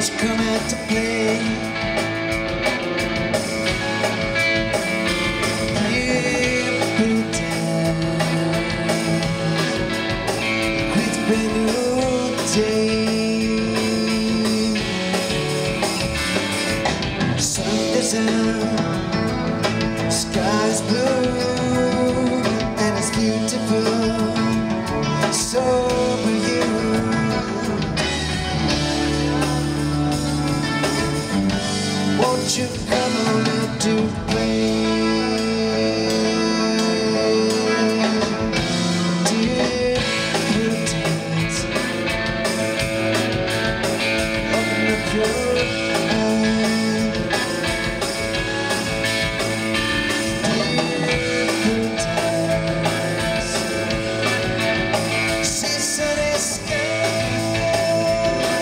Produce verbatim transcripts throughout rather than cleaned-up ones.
won't you come out to play? Yeah, Prudence, it's been a day. Sun is out, sky's blue, and it's beautiful. So will you. Won't you come on out to play? Dear Prudence, open up your eyes. Dear Prudence, see sunny skies.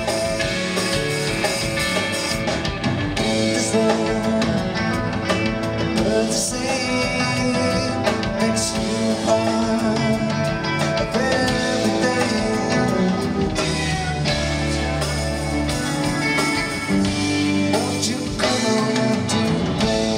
This love, birds sing, makes you part of everything. Won't you come on out to play?